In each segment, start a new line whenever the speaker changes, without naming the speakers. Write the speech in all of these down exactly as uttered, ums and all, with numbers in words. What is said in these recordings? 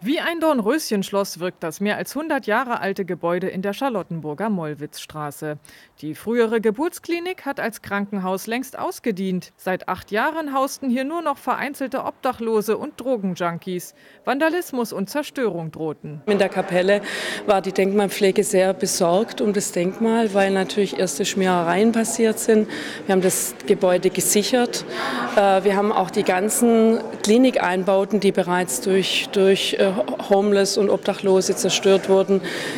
Wie ein Dornröschenschloss wirkt das mehr als hundert Jahre alte Gebäude in der Charlottenburger Mollwitzstraße. Die frühere Geburtsklinik hat als Krankenhaus längst ausgedient. Seit acht Jahren hausten hier nur noch vereinzelte Obdachlose und Drogenjunkies. Vandalismus und Zerstörung drohten.
In der Kapelle war die Denkmalpflege sehr besorgt um das Denkmal, weil natürlich erste Schmierereien passiert sind. Wir haben das Gebäude gesichert. Wir haben auch die ganzen Klinikeinbauten, die bereits durch, durch Homeless und Obdachlose zerstört wurden,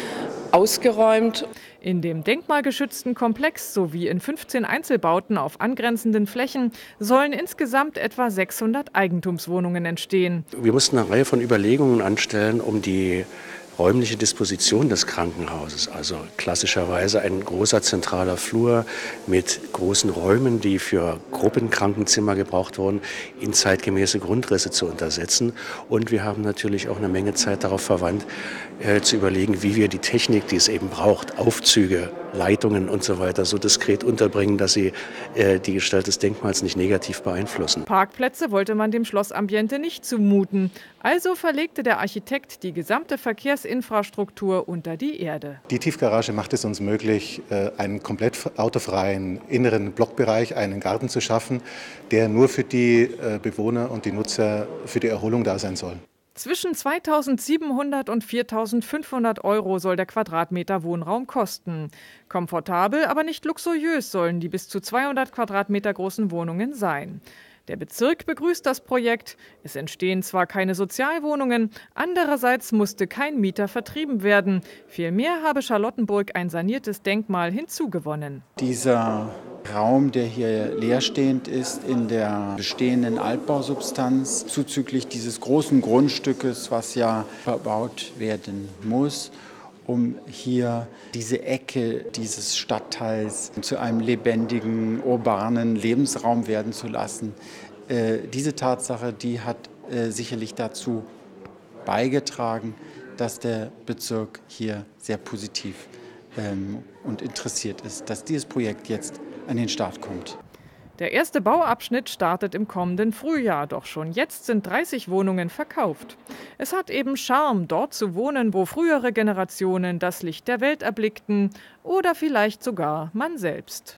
ausgeräumt.
In dem denkmalgeschützten Komplex sowie in fünfzehn Einzelbauten auf angrenzenden Flächen sollen insgesamt etwa sechshundert Eigentumswohnungen entstehen.
Wir mussten eine Reihe von Überlegungen anstellen, um die räumliche Disposition des Krankenhauses, also klassischerweise ein großer zentraler Flur mit großen Räumen, die für Gruppenkrankenzimmer gebraucht wurden, in zeitgemäße Grundrisse zu untersetzen. Und wir haben natürlich auch eine Menge Zeit darauf verwandt, äh, zu überlegen, wie wir die Technik, die es eben braucht, Aufzüge, Leitungen und so weiter, so diskret unterbringen, dass sie äh, die Gestalt des Denkmals nicht negativ beeinflussen.
Parkplätze wollte man dem Schlossambiente nicht zumuten. Also verlegte der Architekt die gesamte Verkehrsinfrastruktur unter die Erde.
Die Tiefgarage macht es uns möglich, einen komplett autofreien inneren Blockbereich, einen Garten zu schaffen, der nur für die Bewohner und die Nutzer für die Erholung da sein soll.
Zwischen zweitausendsiebenhundert und viertausendfünfhundert Euro soll der Quadratmeter Wohnraum kosten. Komfortabel, aber nicht luxuriös sollen die bis zu zweihundert Quadratmeter großen Wohnungen sein. Der Bezirk begrüßt das Projekt. Es entstehen zwar keine Sozialwohnungen, andererseits musste kein Mieter vertrieben werden. Vielmehr habe Charlottenburg ein saniertes Denkmal hinzugewonnen.
Dieser Raum, der hier leerstehend ist, in der bestehenden Altbausubstanz, zuzüglich dieses großen Grundstückes, was ja verbaut werden muss, um hier diese Ecke dieses Stadtteils zu einem lebendigen, urbanen Lebensraum werden zu lassen. Äh, diese Tatsache, die hat äh, sicherlich dazu beigetragen, dass der Bezirk hier sehr positiv ähm, und interessiert ist, dass dieses Projekt jetzt an den Start kommt.
Der erste Bauabschnitt startet im kommenden Frühjahr, doch schon jetzt sind dreißig Wohnungen verkauft. Es hat eben Charme, dort zu wohnen, wo frühere Generationen das Licht der Welt erblickten oder vielleicht sogar man selbst.